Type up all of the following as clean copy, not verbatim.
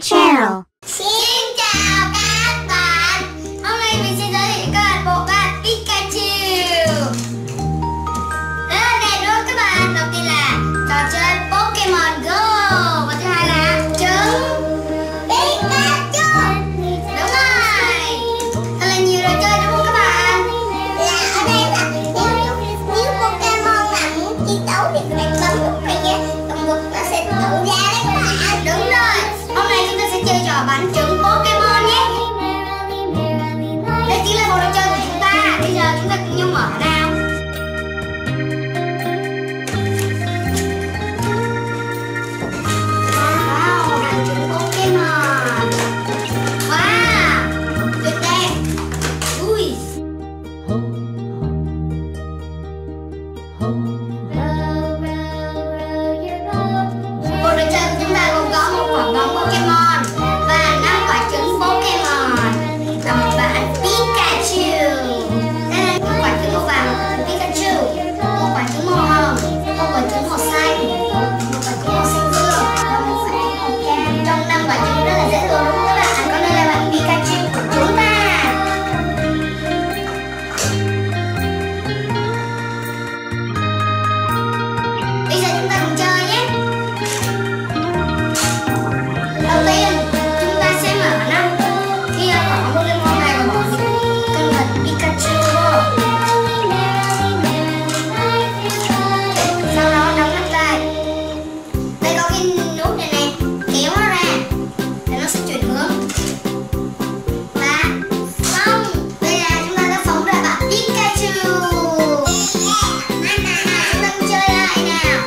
Channel. Xin chào các bạn. Hôm nay mình sẽ giới thiệu các bạn bộ card Pikachu. Rất là đẹp đúng không các bạn? Đầu tiên là trò chơi Pokemon Go và thứ hai là trứng Pikachu. Đúng rồi. Thật là nhiều trò chơi đúng không các bạn? Là ở đây là nếu Pokemon mà muốn chiến đấu thì các bạn bấm nút này nha, động vật nó sẽ tự ra đấy các bạn. Đúng rồi. Hôm nay chúng ta sẽ chơi trò bắn trứng Pokemon nhé. Đây chính là bộ đồ chơi của chúng ta. Bây giờ chúng ta cùng nhau mở nào. Wow, bắn trứng Pokemon. Wow, tuyệt đẹp. Ui. Bộ đồ chơi của chúng ta gồm có một quả bóng Pokemon và 5 quả trứng Pokemon và một bạn Pikachu. Đây là một quả trứng màu vàng, một quả trứng Pikachu, một quả trứng màu hồng, một quả trứng màu xanh, một quả trứng màu xanh dương và một quả trứng màu cam. Trong 5 quả trứng rất là dễ thương đúng không các bạn? Còn đây là bạn Pikachu của chúng ta. Bây giờ chúng ta cùng chơi nhé. Đầu tiên chúng ta sẽ mở nắp khi quả Pokemon này và bỏ con vật Pikachu vô. Sau đó đóng nắp lại. Đây có cái nút này này, kéo nó ra để nó sẽ chuyển hướng. Và xong. Bây giờ chúng ta đã phóng ra bạn Pikachu. Chúng ta cùng chơi lại nào.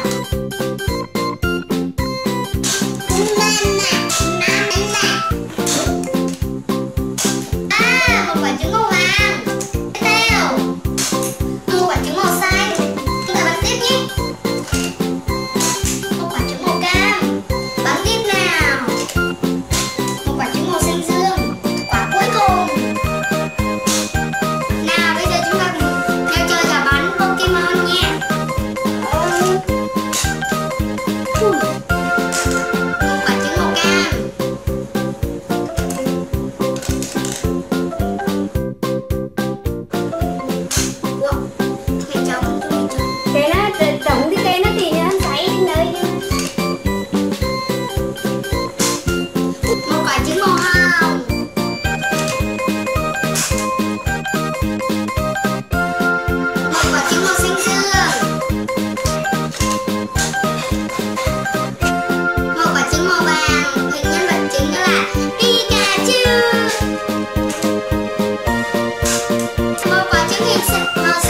Một quả trứng màu vàng. Tiếp theo một quả trứng màu xanh. Chúng ta bắn tiếp nhé. Một quả trứng màu cam. Bắn tiếp nào. Một quả trứng màu xanh dương. Quả cuối cùng. Nào bây giờ chúng ta cùng theo chơi trò bắn Pokemon nha. Một quả trứng màu cam. Cái nó trống cái cây nó thì nó cháy lên đây. Một quả trứng màu hồng. Một quả trứng màu xanh dương. Một quả trứng màu vàng. Hình nhân vật chính đó là Pikachu. Một quả trứng hình màu